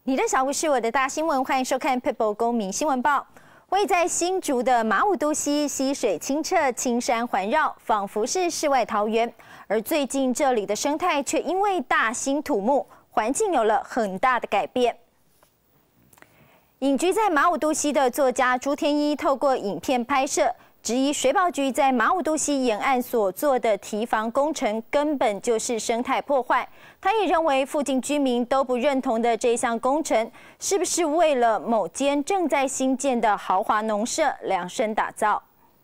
你的小故事，我的大新闻，欢迎收看 People 公民新闻报。位在新竹的马武都溪溪水清澈，青山环绕，仿佛是世外桃源。而最近这里的生态却因为大兴土木，环境有了很大的改变。隐居在马武都溪的作家朱天一透过影片拍摄，质疑水保局在马武都溪沿岸所做的堤防工程根本就是生态破坏。他也认为附近居民都不认同的这项工程，是不是为了某间正在兴建的豪华农舍量身打造？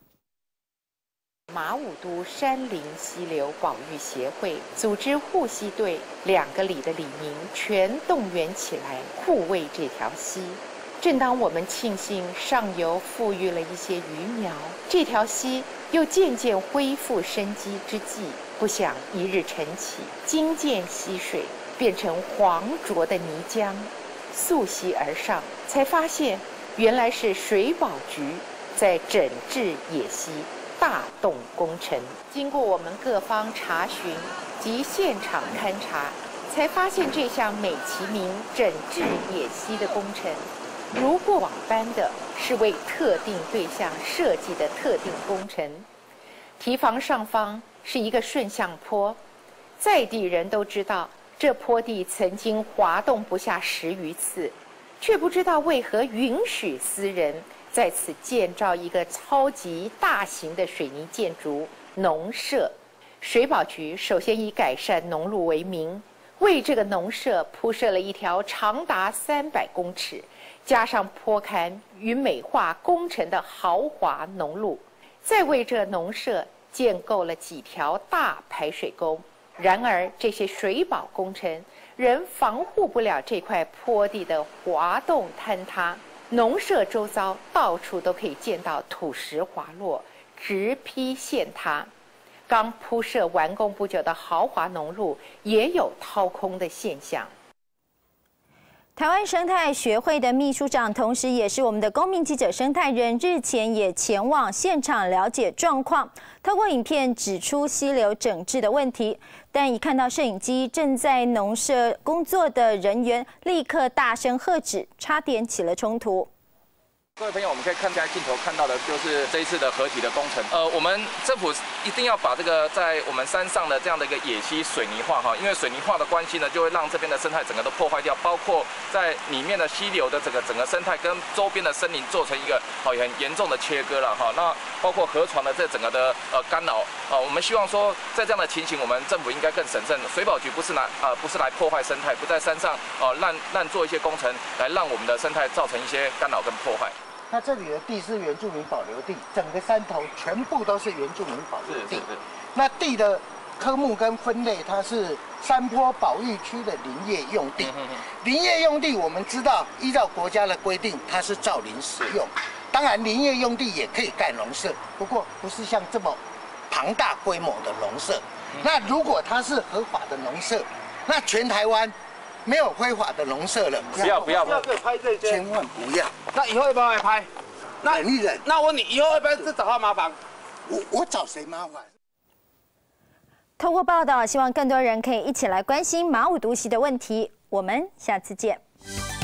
马武都山林溪流保育协会组织护溪队，2个里的里民全动员起来护卫这条溪。正当我们庆幸上游富裕了一些鱼苗，这条溪又渐渐恢复生机之际，不想一日晨起，惊见溪水变成黄浊的泥浆，溯溪而上，才发现原来是水保局在整治野溪大动工程。经过我们各方查询及现场勘查，才发现这项美其名整治野溪的工程，如过往般的是为特定对象设计的特定工程。堤防上方是一个顺向坡，在地人都知道这坡地曾经滑动不下10余次，却不知道为何允许私人在此建造一个超级大型的水泥建筑农舍。水保局首先以改善农路为名，为这个农舍铺设了一条长达300公尺，加上坡坎与美化工程的豪华农路，再为这农舍建构了几条大排水沟。然而这些水保工程仍防护不了这块坡地的滑动坍塌，农舍周遭到处都可以见到土石滑落，直劈陷塌。刚铺设完工不久的豪华农路也有掏空的现象。 台湾生态学会的秘书长，同时也是我们的公民记者生态人，日前也前往现场了解状况，透过影片指出溪流整治的问题。但一看到摄影机正在农舍工作的人员，立刻大声喝止，差点起了冲突。 各位朋友，我们可以看在镜头看到的就是这一次的合体的工程。我们政府一定要把这个在我们山上的这样的一个野溪水泥化哈，因为水泥化的关系呢，就会让这边的生态整个都破坏掉，包括在里面的溪流的整个生态跟周边的森林做成一个很严重的切割了哈。那包括河床的这整个的干扰我们希望说在这样的情形，我们政府应该更审慎。水保局不是来破坏生态，不在山上滥做一些工程来让我们的生态造成一些干扰跟破坏。 那这里的地是原住民保留地，整个山头全部都是原住民保留地。那地的科目跟分类，它是山坡保育区的林业用地。林业用地我们知道，依照国家的规定，它是造林使用。当然，林业用地也可以盖农舍，不过不是像这么庞大规模的农舍。那如果它是合法的农舍，那全台湾没有非法的农舍了。 不要拍这些，千万不要。 那以后要不要来拍？ 忍一忍。 那我问你，以后要不要再找他麻烦？ 我找谁麻烦？ 透过报道，希望更多人可以一起来关心马武都溪的问题。我们下次见。